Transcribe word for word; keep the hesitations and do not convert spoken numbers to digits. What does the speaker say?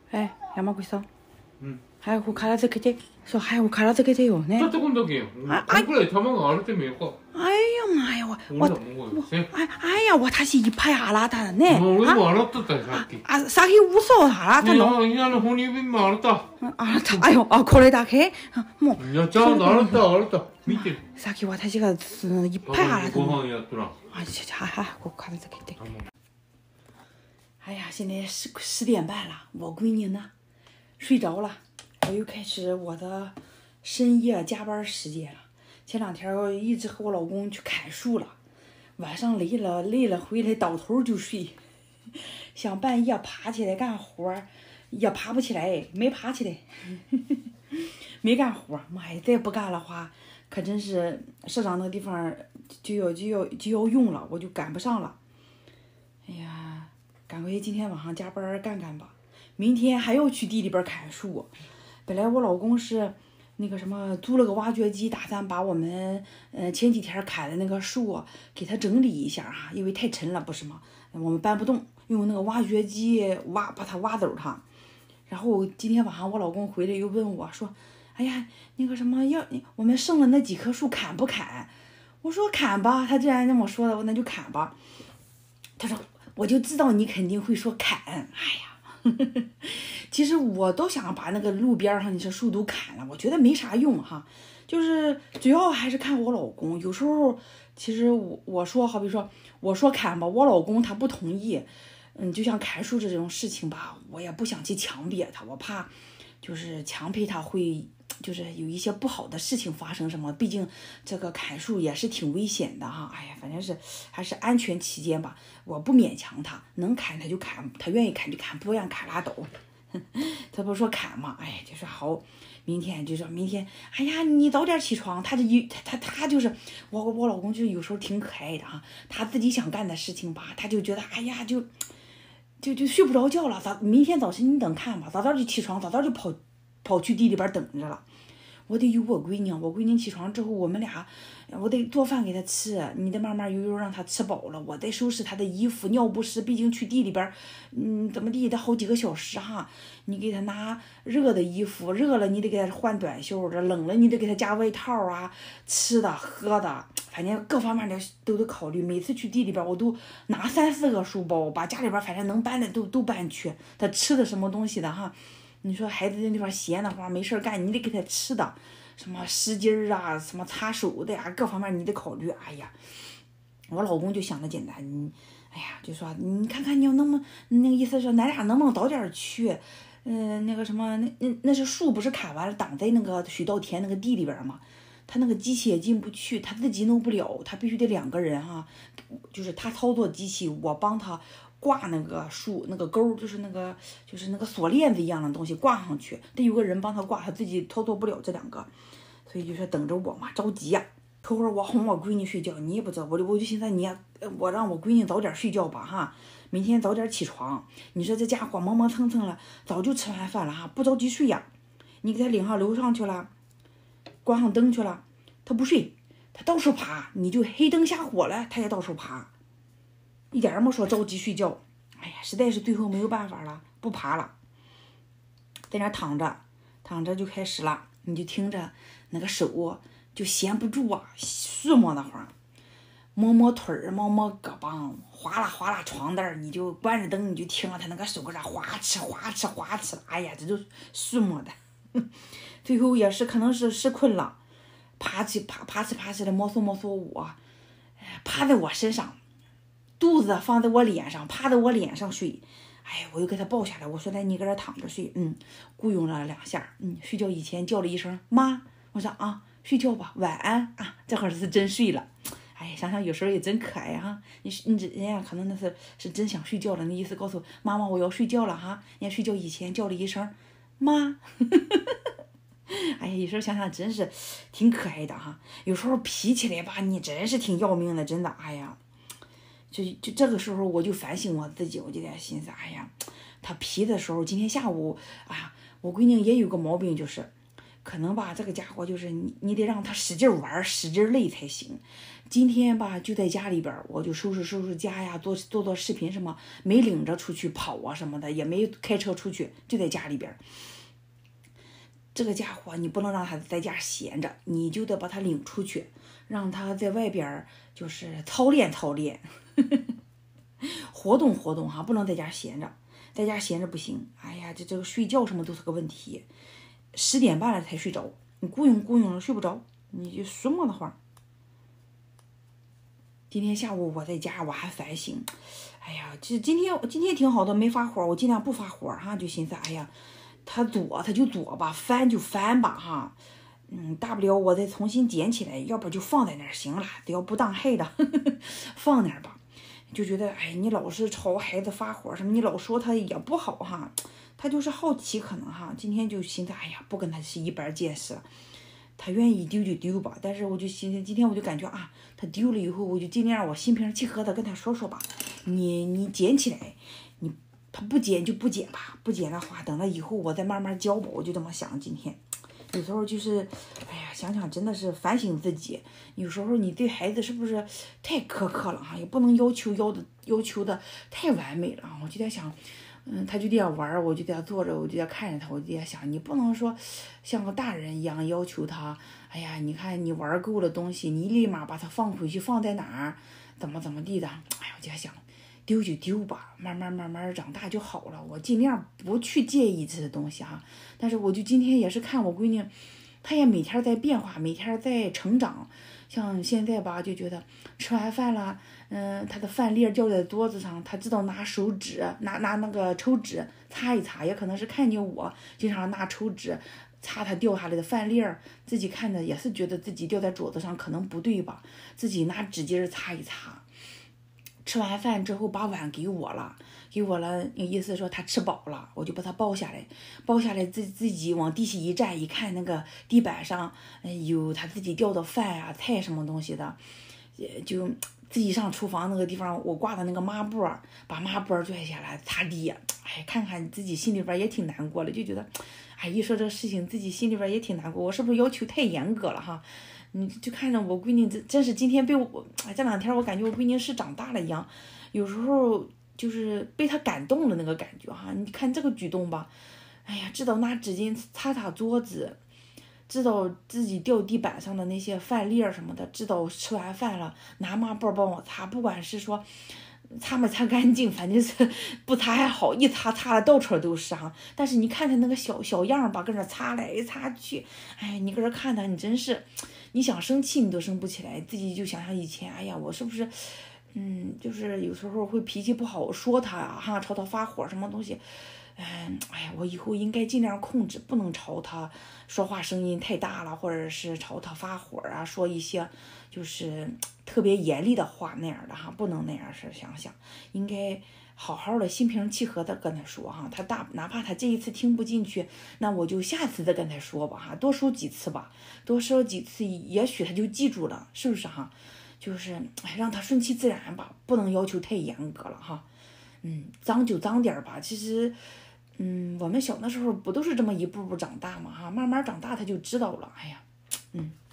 え、山口さん。 うん。 早く片付けて。そう、早く片付けてよね。 ちょっとこんだけよ。 あこんくらい玉が荒れてもよか。 哎呀妈呀，我我我哎哎呀，我他是一排洗ったね。 俺も洗っとったよさっき。 あ、先嘘洗ったの。 いや、いや、哺乳瓶も洗った。 洗った。あよ、あ、これだけもう。 いや、ちゃんと洗った、洗った。見て。 さっき私がいっぱい洗ったの。 ご飯やっとら。 啊，好好，给我看着这个对。哎呀，现在十十点半了，我闺女呢睡着了，我又开始我的深夜加班时间了。前两天我一直和我老公去砍树了，晚上累了累了回来倒头就睡，想半夜爬起来干活也爬不起来，没爬起来，没干活。妈呀，再不干的话。可真是社长那个地方就要就要就要用了，我就赶不上了。哎呀，赶快今天晚上加班干干吧，明天还要去地里边砍树。本来我老公是那个什么租了个挖掘机，打算把我们呃前几天砍的那个树给它整理一下哈，因为太沉了不是吗？我们搬不动，用那个挖掘机挖把它挖走它。然后今天晚上我老公回来又问我说。哎呀，那个什么，要我们剩了那几棵树砍不砍？我说砍吧，他既然这么说的，我那就砍吧。他说我就知道你肯定会说砍。哎呀，呵呵其实我都想把那个路边上那些树都砍了，我觉得没啥用哈。就是主要还是看我老公，有时候其实我我说好比说我说砍吧，我老公他不同意。嗯，就像砍树这种事情吧，我也不想去强逼他，我怕就是强迫他会。就是有一些不好的事情发生什么，毕竟这个砍树也是挺危险的哈。哎呀，反正是还是安全起见吧，我不勉强他，能砍他就砍，他愿意砍就砍，不愿砍拉倒。他不是说砍嘛，哎，就说好，明天就说明天，哎呀，你早点起床。他这一他他他就是我我老公就是有时候挺可爱的哈，他自己想干的事情吧，他就觉得哎呀就就就睡不着觉了，早明天早晨你等看吧，早早就起床，早早就跑。跑去地里边等着了，我得有我闺女，我闺女起床之后，我们俩，我得做饭给她吃，你得慢慢悠悠让她吃饱了，我得收拾她的衣服、尿不湿，毕竟去地里边，嗯，怎么地得好几个小时哈，你给她拿热的衣服，热了你得给她换短袖的，冷了你得给她加外套啊，吃的喝的，反正各方面的都得考虑。每次去地里边，我都拿三四个书包，把家里边反正能搬的都都搬去，她吃的什么东西的哈。你说孩子那地方闲的话没事干，你得给他吃的，什么湿巾儿啊，什么擦手的呀，各方面你得考虑。哎呀，我老公就想的简单，你，哎呀，就说你看看你要能不能，那个意思是咱俩能不能早点去，嗯、呃，那个什么，那那那是树不是砍完了挡在那个水稻田那个地里边嘛，他那个机器也进不去，他自己弄不了，他必须得两个人哈，就是他操作机器，我帮他。挂那个树那个钩，就是那个就是那个锁链子一样的东西挂上去，得有个人帮他挂，他自己操作不了这两个，所以就说等着我嘛，着急呀、啊。头会儿我哄我闺女睡觉，你也不知道，我就我就寻思你我让我闺女早点睡觉吧哈，明天早点起床。你说这家伙磨磨蹭蹭了，早就吃完饭了哈，不着急睡呀。你给他领上楼上去了，关上灯去了，他不睡，他到处爬，你就黑灯瞎火了，他也到处爬。一点儿没说着急睡觉，哎呀，实在是最后没有办法了，不爬了，在那躺着，躺着就开始了，你就听着那个手就闲不住啊，琢磨那会儿，摸摸腿儿，摸摸胳膊，划拉划拉床单，你就关着灯，你就听着他那个手搁这划哧划哧划哧，哎呀，这就琢磨的，最后也是可能是吃困了，爬起爬爬起爬起来，摸索摸索我，趴在我身上。肚子放在我脸上，趴在我脸上睡，哎，我又给他抱下来，我说来你搁这躺着睡，嗯，雇佣了两下，嗯，睡觉以前叫了一声妈，我说啊，睡觉吧，晚安啊，这会儿是真睡了，哎，想想有时候也真可爱哈，你你人家可能那是是真想睡觉了，那意思告诉妈妈我要睡觉了哈，人家睡觉以前叫了一声妈，哎呀，有时候想想真是挺可爱的哈，有时候皮起来吧，你真是挺要命的，真的，哎呀。就就这个时候我就反省我自己，我就在心思，哎呀，他皮的时候，今天下午，哎呀，我闺女也有个毛病，就是可能吧，这个家伙就是你，你得让他使劲玩，使劲累才行。今天吧，就在家里边，我就收拾收拾家呀，做做做视频什么，没领着出去跑啊什么的，也没开车出去，就在家里边。这个家伙你不能让他在家闲着，你就得把他领出去，让他在外边就是操练操练，活动活动哈，不能在家闲着，在家闲着不行。哎呀，这这个睡觉什么都是个问题，十点半了才睡着，你咕拥咕拥的睡不着，你就什么的话。今天下午我在家我还反省，哎呀，这今天今天挺好的，没发火，我尽量不发火哈，就寻思，哎呀。他左他就左吧，翻就翻吧哈，嗯，大不了我再重新捡起来，要不就放在那儿行了，只要不当害的，呵呵放那儿吧。就觉得哎，你老是朝孩子发火什么，你老说他也不好哈，他就是好奇可能哈。今天就寻思，哎呀，不跟他是一般见识，他愿意丢就丢吧。但是我就寻思，今天我就感觉啊，他丢了以后，我就尽量我心平气和的跟他说说吧，你你捡起来，你。他不捡就不捡吧，不捡的话，等了以后我再慢慢教吧。我就这么想。今天有时候就是，哎呀，想想真的是反省自己。有时候你对孩子是不是太苛刻了哈？也不能要求要的要求的太完美了。我就在想，嗯，他就得玩，我就得坐着，我就得看着他，我就得想，你不能说像个大人一样要求他。哎呀，你看你玩够了东西，你立马把它放回去，放在哪儿，怎么怎么地的。哎呀，我就在想。丢就丢吧，慢慢慢慢长大就好了。我尽量不去介意这些东西哈。但是我就今天也是看我闺女，她也每天在变化，每天在成长。像现在吧，就觉得吃完饭了，嗯，她的饭粒掉在桌子上，她知道拿手纸拿拿那个抽纸擦一擦，也可能是看见我经常拿抽纸擦她掉下来的饭粒儿，自己看的也是觉得自己掉在桌子上可能不对吧，自己拿纸巾擦一擦。吃完饭之后把碗给我了，给我了，意思说他吃饱了，我就把他抱下来，抱下来自自己往地下一站，一看那个地板上有他自己掉的饭啊、菜什么东西的，就自己上厨房那个地方，我挂的那个抹布，把抹布拽下来擦地，哎，看看自己心里边也挺难过的，就觉得，哎，一说这事情自己心里边也挺难过，我是不是要求太严格了哈？你就看着我闺女，真真是今天被我这两天我感觉我闺女是长大了一样，有时候就是被她感动了那个感觉哈。你看这个举动吧，哎呀，知道拿纸巾擦擦桌子，知道自己掉地板上的那些饭粒什么的，知道吃完饭了拿抹布帮我擦，不管是说擦没擦干净，反正是不擦还好，一擦擦了到处都是哈。但是你看他那个小小样吧，跟那擦来擦去，哎，你搁这看他，你真是。你想生气你都生不起来，自己就想想以前，哎呀，我是不是，嗯，就是有时候会脾气不好，说他啊，哈，朝他发火什么东西，嗯，哎呀，我以后应该尽量控制，不能朝他说话声音太大了，或者是朝他发火啊，说一些就是特别严厉的话那样的哈，不能那样是想想，应该。好好的心平气和的跟他说哈，他大哪怕他这一次听不进去，那我就下次再跟他说吧哈，多说几次吧，多说几次，也许他就记住了，是不是哈？就是哎，让他顺其自然吧，不能要求太严格了哈。嗯，脏就脏点吧，其实，嗯，我们小的时候不都是这么一步步长大嘛哈，慢慢长大他就知道了，哎呀，嗯。